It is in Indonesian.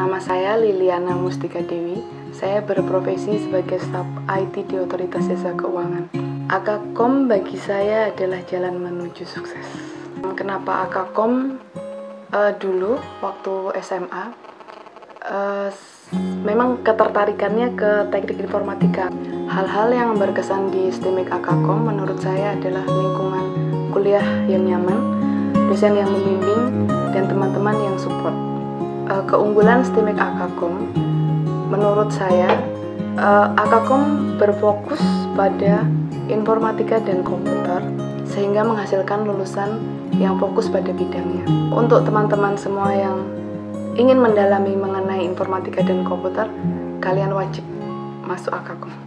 Nama saya Liliana Mustika Dewi. Saya berprofesi sebagai staf IT di Otoritas Jasa Keuangan. Akakom bagi saya adalah jalan menuju sukses. Kenapa Akakom? Dulu waktu SMA, memang ketertarikannya ke teknik informatika. Hal-hal yang berkesan di STIMIK Akakom menurut saya adalah lingkungan kuliah yang nyaman, dosen yang membimbing, dan teman-teman yang support. Keunggulan STIMIK Akakom, menurut saya, Akakom berfokus pada informatika dan komputer, sehingga menghasilkan lulusan yang fokus pada bidangnya. Untuk teman-teman semua yang ingin mendalami mengenai informatika dan komputer, kalian wajib masuk Akakom.